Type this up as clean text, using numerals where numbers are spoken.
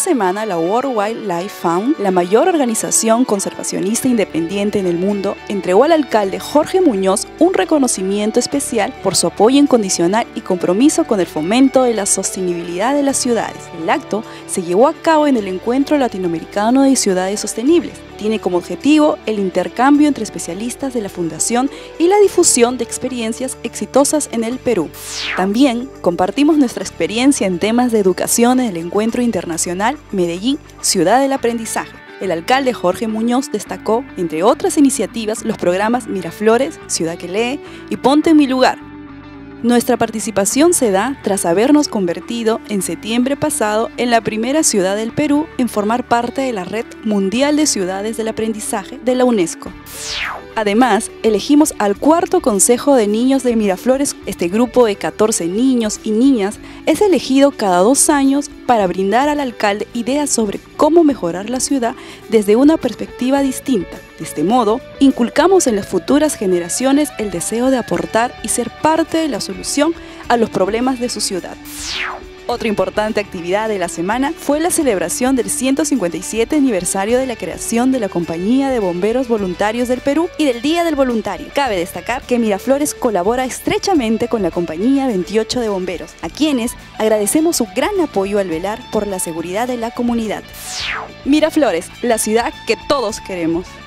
semana la World Wildlife Fund, la mayor organización conservacionista independiente en el mundo, entregó al alcalde Jorge Muñoz un reconocimiento especial por su apoyo incondicional y compromiso con el fomento de la sostenibilidad de las ciudades. El acto se llevó a cabo en el Encuentro Latinoamericano de Ciudades Sostenibles. Tiene como objetivo el intercambio entre especialistas de la Fundación y la difusión de experiencias exitosas en el Perú. También compartimos nuestra experiencia en temas de educación en el Encuentro Internacional Medellín, Ciudad del Aprendizaje. El alcalde Jorge Muñoz destacó, entre otras iniciativas, los programas Miraflores, Ciudad que Lee y Ponte en mi lugar. Nuestra participación se da tras habernos convertido en septiembre pasado en la primera ciudad del Perú en formar parte de la Red Mundial de Ciudades del Aprendizaje de la UNESCO. Además, elegimos al cuarto Consejo de Niños de Miraflores. Este grupo de 14 niños y niñas es elegido cada 2 años para brindar al alcalde ideas sobre cómo mejorar la ciudad desde una perspectiva distinta. De este modo, inculcamos en las futuras generaciones el deseo de aportar y ser parte de la solución a los problemas de su ciudad. Otra importante actividad de la semana fue la celebración del 157 aniversario de la creación de la Compañía de Bomberos Voluntarios del Perú y del Día del Voluntario. Cabe destacar que Miraflores colabora estrechamente con la Compañía 28 de Bomberos, a quienes agradecemos su gran apoyo al velar por la seguridad de la comunidad. Miraflores, la ciudad que todos queremos.